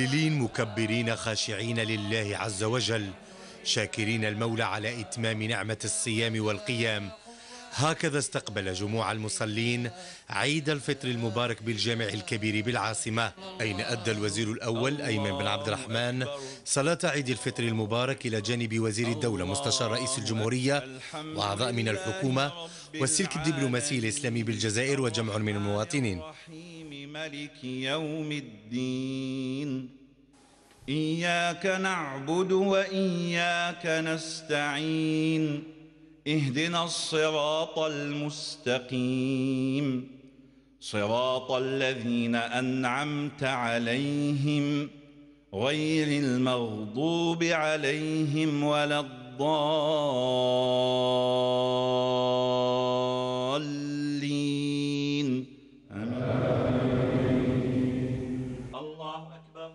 مهللين مكبرين خاشعين لله عز وجل، شاكرين المولى على إتمام نعمة الصيام والقيام. هكذا استقبل جموع المصلين عيد الفطر المبارك بالجامع الكبير بالعاصمة، أين أدى الوزير الأول أيمن بن عبد الرحمن صلاة عيد الفطر المبارك إلى جانب وزير الدولة مستشار رئيس الجمهورية وأعضاء من الحكومة والسلك الدبلوماسي الإسلامي بالجزائر وجمع من المواطنين. ملك يوم الدين، إياك نعبد وإياك نستعين، اهدنا الصراط المستقيم، صراط الذين أنعمت عليهم غير المغضوب عليهم ولا الضالين. الله أكبر.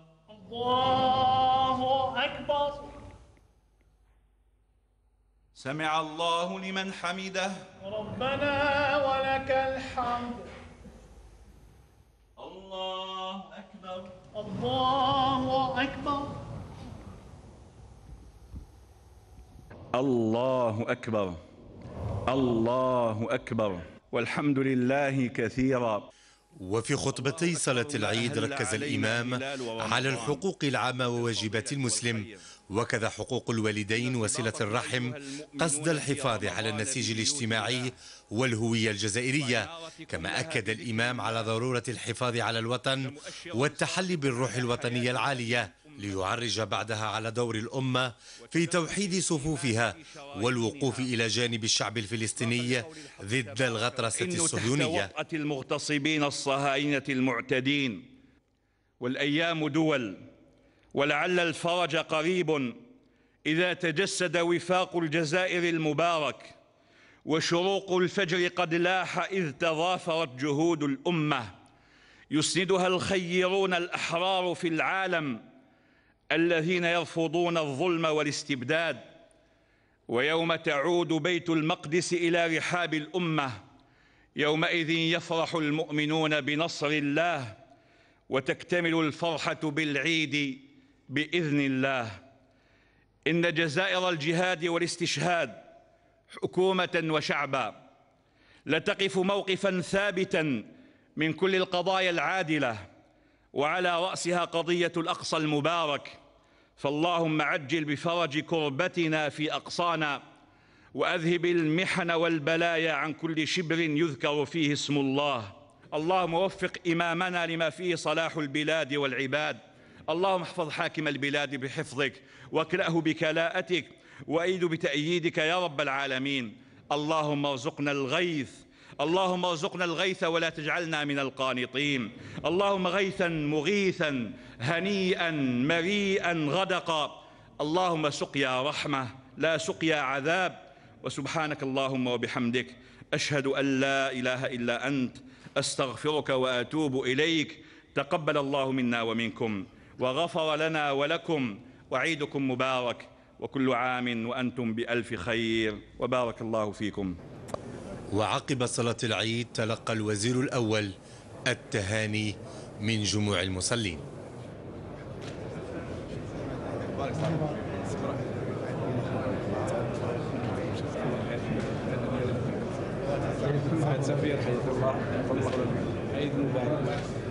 الله أكبر. سمع الله لمن حمده. ربنا ولك الحمد. الله أكبر. الله أكبر. الله أكبر. الله أكبر، والحمد لله كثيرا. وفي خطبتي صلاة العيد ركز الإمام على الحقوق العامة وواجبات المسلم، وكذا حقوق الوالدين وصلة الرحم، قصد الحفاظ على النسيج الاجتماعي والهوية الجزائرية. كما أكد الإمام على ضرورة الحفاظ على الوطن والتحلي بالروح الوطنية العالية، ليعرج بعدها على دور الأمة في توحيد صفوفها والوقوف إلى جانب الشعب الفلسطيني ضد الغطرسة الصهيونية. تحت وطأة المغتصبين الصهاينة المعتدين، والأيام دول، ولعل الفرج قريب إذا تجسد وفاق الجزائر المبارك، وشروق الفجر قد لاح إذ تضافرت جهود الأمة، يسندها الخيرون الأحرار في العالم الذين يرفضون الظلم والاستبداد. ويوم تعود بيت المقدس إلى رحاب الأمة، يومئذ يفرح المؤمنون بنصر الله، وتكتمل الفرحة بالعيد بإذن الله. إن جزائر الجهاد والاستشهاد حكومة وشعبا لتقف موقفا ثابتا من كل القضايا العادلة، وعلى رأسها قضية الأقصى المبارك. فاللهم عجل بفرج كربتنا في أقصانا، وأذهب المحن والبلايا عن كل شبر يذكر فيه اسم الله. اللهم وفق إمامنا لما فيه صلاح البلاد والعباد. اللهم احفظ حاكم البلاد بحفظك، واكلأه بكلاءتك، وأيد بتأييدك يا رب العالمين. اللهم ارزقنا الغيث، اللهم ارزقنا الغيث ولا تجعلنا من القانطين. اللهم غيثا مغيثا هنيئا مريئا غدقا، اللهم سقيا رحمة لا سقيا عذاب. وسبحانك اللهم وبحمدك، أشهد أن لا إله إلا أنت، أستغفرك وأتوب إليك. تقبل الله منا ومنكم، وغفر لنا ولكم، وعيدكم مبارك، وكل عام وأنتم بألف خير، وبارك الله فيكم. وعقب صلاة العيد تلقى الوزير الأول التهاني من جموع المصلين. سفير حياك الله، عيد مبارك.